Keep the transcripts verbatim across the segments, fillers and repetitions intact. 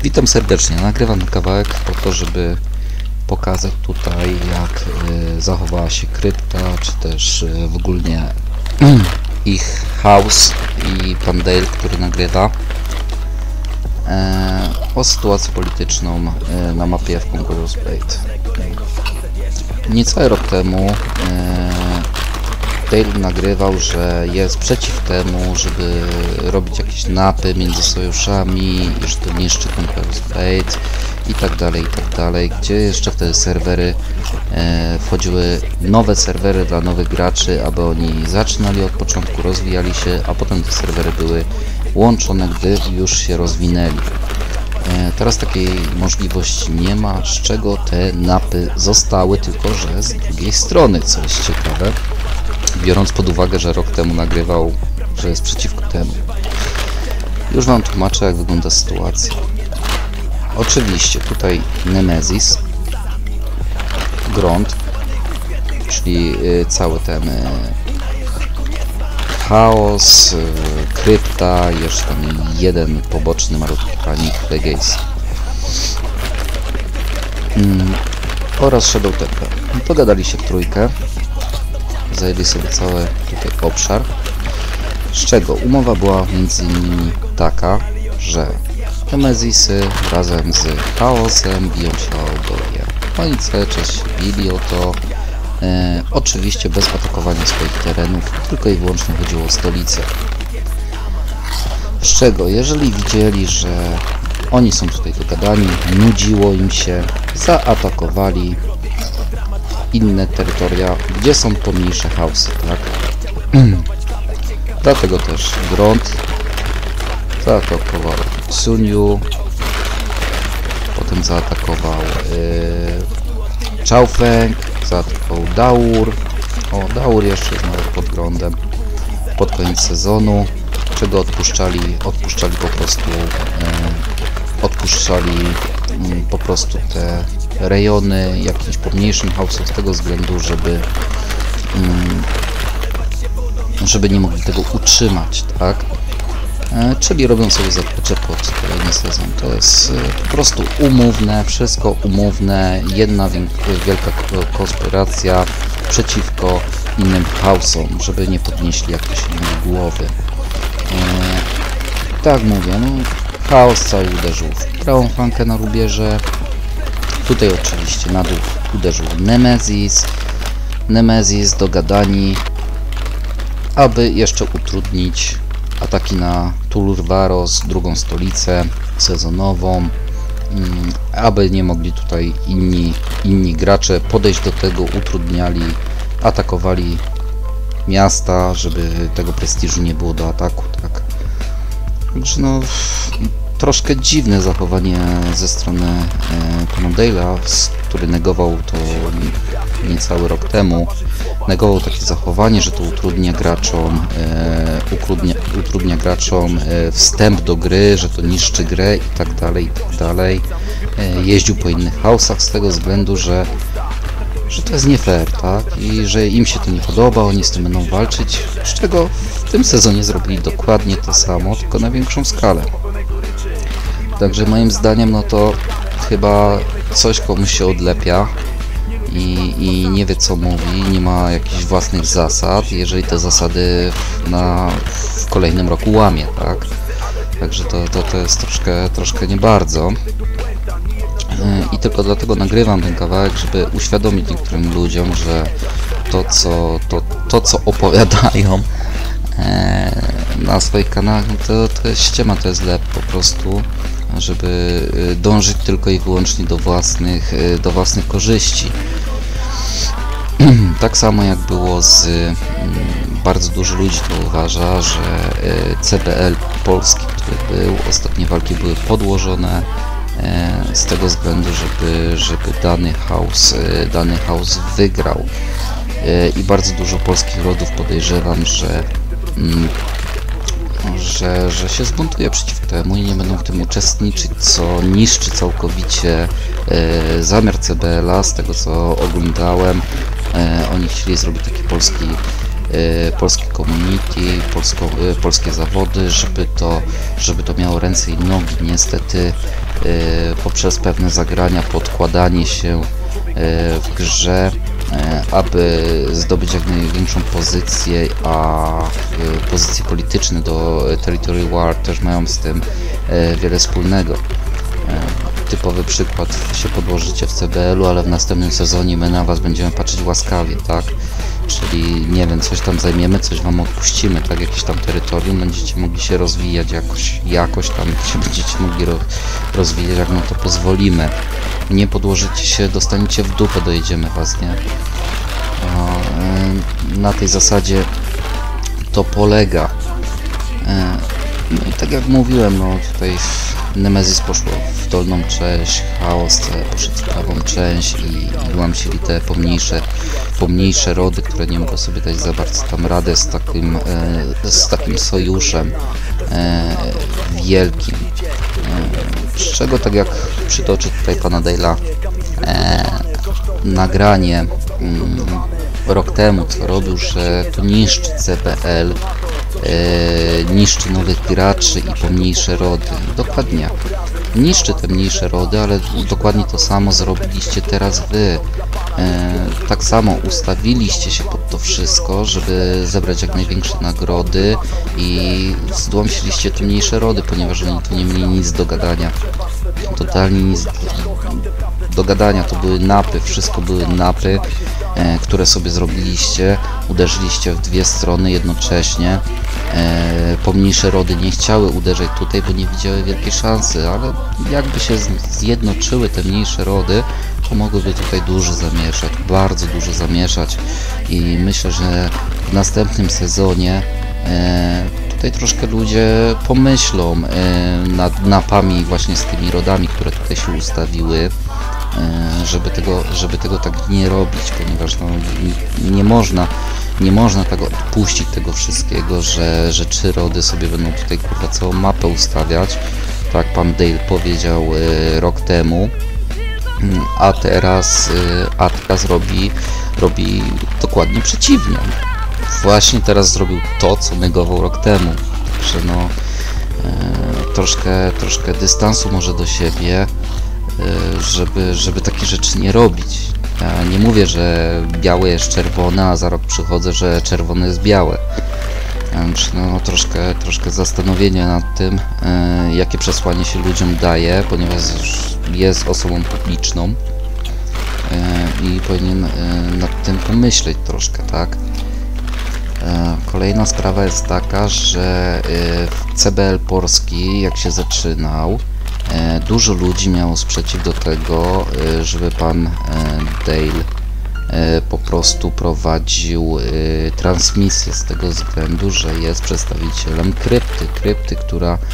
Witam serdecznie. Nagrywam kawałek po to, żeby pokazać tutaj, jak y, zachowała się krypta, czy też y, w ogóle ich house i pan Dale, który nagrywa e, o sytuację polityczną e, na mapie w Conqueror's Blade. Niecały rok temu e, Dale nagrywał, że jest przeciw temu, żeby robić jakieś napy między sojuszami, że to niszczy Conqueror's Blade i tak dalej, i tak dalej, gdzie jeszcze wtedy serwery e, wchodziły nowe serwery dla nowych graczy, aby oni zaczynali od początku, rozwijali się, a potem te serwery były łączone, gdy już się rozwinęli. E, teraz takiej możliwości nie ma, z czego te napy zostały, tylko że z drugiej strony, co jest ciekawe, biorąc pod uwagę, że rok temu nagrywał, że jest przeciwko temu. Już wam tłumaczę, jak wygląda sytuacja. Oczywiście tutaj Nemesis, Grunt, czyli y, cały ten y, chaos, y, krypta, jeszcze tam jeden poboczny malutki panik, Legacy. Mm, oraz Shadow Temple. Pogadali się w trójkę, zajęli sobie cały tutaj obszar, z czego umowa była między innymi taka, że Nemesisy razem z chaosem biją się o Augorię. Oni cały czas się bili o to, e, oczywiście bez atakowania swoich terenów, tylko i wyłącznie chodziło o stolicę. Z czego, jeżeli widzieli, że oni są tutaj dogadani, nudziło im się, zaatakowali inne terytoria, gdzie są pomniejsze chaosy, tak? Dlatego też Grunt zaatakował Sunyu, potem zaatakował yy, Chaofeng, zaatakował Daur. O, Daur jeszcze jest nawet pod Gruntem pod koniec sezonu, czego odpuszczali, odpuszczali po prostu yy, odpuszczali yy, po prostu te rejony jakimś pomniejszym house'om z tego względu, żeby yy, żeby nie mogli tego utrzymać, tak? E, czyli robią sobie zakupy pod kolejny sezon. To jest e, po prostu umowne, wszystko umowne, jedna wielka konspiracja przeciwko innym house'om, żeby nie podnieśli jakiejś innej głowy. E, tak mówię, no, chaos cały uderzył w prawą flankę na rubieże. Tutaj oczywiście na dół uderzył Nemesis. Nemesis dogadani, aby jeszcze utrudnić ataki na Tulurvaros, drugą stolicę sezonową, aby nie mogli tutaj inni, inni gracze podejść do tego, utrudniali, atakowali miasta, żeby tego prestiżu nie było do ataku, tak. Także no, troszkę dziwne zachowanie ze strony e, pana Dale'a, który negował to niecały rok temu. Negował takie zachowanie, że to utrudnia graczom, e, utrudnia, utrudnia graczom e, wstęp do gry, że to niszczy grę i tak dalej, i tak dalej. E, jeździł po innych house'ach z tego względu, że, że to jest nie fair, tak? I że im się to nie podoba, oni z tym będą walczyć, z czego w tym sezonie zrobili dokładnie to samo, tylko na większą skalę. Także moim zdaniem, no to chyba coś komuś się odlepia i, i nie wie, co mówi, nie ma jakichś własnych zasad, jeżeli te zasady na, w kolejnym roku łamie, tak? Także to, to, to jest troszkę, troszkę nie bardzo. I tylko dlatego nagrywam ten kawałek, żeby uświadomić niektórym ludziom, że to, co, to, to, co opowiadają e, na swoich kanałach, no to, to jest ściema, to jest lep po prostu, żeby dążyć tylko i wyłącznie do własnych, do własnych korzyści. Tak samo jak było z bardzo dużo ludzi to uważa, że C B L polski, który był, ostatnie walki były podłożone z tego względu, żeby, żeby dany house, dany house wygrał. I bardzo dużo polskich rodów podejrzewam, że Że, że się zbuntuje przeciwko temu i nie będą w tym uczestniczyć, co niszczy całkowicie e, zamiar C B L a, z tego co oglądałem. E, oni chcieli zrobić taki polski polskie community, polsko, polskie zawody, żeby to, żeby to miało ręce i nogi. Niestety poprzez pewne zagrania, podkładanie się w grze, aby zdobyć jak największą pozycję, a pozycje polityczne do Territory War też mają z tym wiele wspólnego. Typowy przykład się podłożycie w C B L u, ale w następnym sezonie my na was będziemy patrzeć łaskawie, tak? Czyli nie wiem, coś tam zajmiemy, coś wam odpuścimy, tak? Jakieś tam terytorium, będziecie mogli się rozwijać jakoś, jakoś tam się będziecie mogli ro rozwijać, jak no to pozwolimy. Nie podłożycie się, dostaniecie w dupę, dojedziemy was, nie? O, yy, na tej zasadzie to polega. Yy, no i tak jak mówiłem, no tutaj Nemesis poszło w dolną część, Chaos poszedł w prawą część i ułamsili te pomniejsze, pomniejsze rody, które nie mogły sobie dać za bardzo tam radę z takim, e, z takim sojuszem e, wielkim. E, z czego, tak jak przytoczę tutaj pana Dale'a, e, nagranie mm, rok temu, co robił, że to niszczy C B L, e, niszczy nowych graczy i pomniejsze rody. Dokładnie. Niszczy te mniejsze rody, ale dokładnie to samo zrobiliście teraz wy. E, tak samo ustawiliście się pod to wszystko, żeby zebrać jak największe nagrody i zdłamsiliście te mniejsze rody, ponieważ oni tu nie mieli nic do gadania. Totalnie nic do gadania, to były napy, wszystko były napy, e, które sobie zrobiliście, uderzyliście w dwie strony jednocześnie. E, pomniejsze rody nie chciały uderzać tutaj, bo nie widziały wielkiej szansy, ale jakby się zjednoczyły te mniejsze rody, to mogłyby tutaj dużo zamieszać, bardzo dużo zamieszać i myślę, że w następnym sezonie e, tutaj troszkę ludzie pomyślą e, nad napami właśnie z tymi rodami, które tutaj się ustawiły, e, żeby tego, żeby tego tak nie robić, ponieważ no, nie można nie można tak odpuścić tego wszystkiego, że, że trzy rody sobie będą tutaj kurwa całą mapę ustawiać, tak pan Dale powiedział e, rok temu, a teraz, e, a teraz robi, robi dokładnie przeciwnie. Właśnie teraz zrobił to, co negował rok temu. Także no e, troszkę, troszkę dystansu może do siebie, e, żeby, żeby takie rzeczy nie robić. Ja nie mówię, że białe jest czerwone, a za rok przychodzę, że czerwone jest białe. Także no, troszkę, troszkę zastanowienia nad tym, e, jakie przesłanie się ludziom daje, ponieważ jest osobą publiczną e, i powinien e, nad tym pomyśleć troszkę, tak? E, kolejna sprawa jest taka, że e, C B L polski, jak się zaczynał, E, dużo ludzi miało sprzeciw do tego, e, żeby pan e, Dale e, po prostu prowadził e, transmisję z tego względu, że jest przedstawicielem krypty, krypty, która e,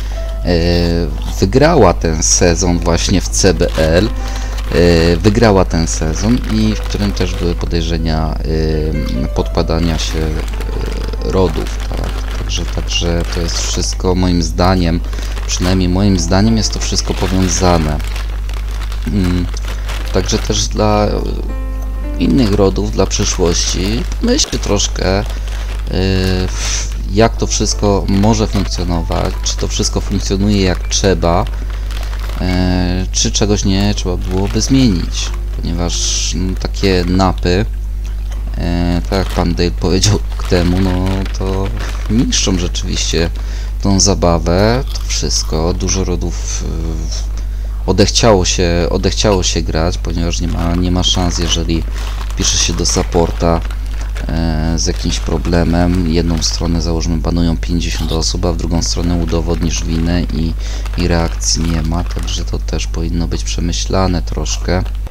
wygrała ten sezon właśnie w C B L, e, wygrała ten sezon i w którym też były podejrzenia e, podpadania się e, rodów, tak? Także, także to jest wszystko moim zdaniem, przynajmniej moim zdaniem jest to wszystko powiązane. Hmm. Także też dla innych rodów, dla przyszłości, myślę troszkę, yy, jak to wszystko może funkcjonować, czy to wszystko funkcjonuje jak trzeba, yy, czy czegoś nie trzeba byłoby zmienić, ponieważ no, takie napy, E, tak jak pan Dale powiedział k temu, no to niszczą rzeczywiście tą zabawę, to wszystko. Dużo rodów e, odechciało się, odechciało się grać, ponieważ nie ma, nie ma szans, jeżeli pisze się do supporta e, z jakimś problemem. Jedną stronę, załóżmy, banują pięćdziesiąt osób, a w drugą stronę udowodnisz winę i, i reakcji nie ma, także to też powinno być przemyślane troszkę.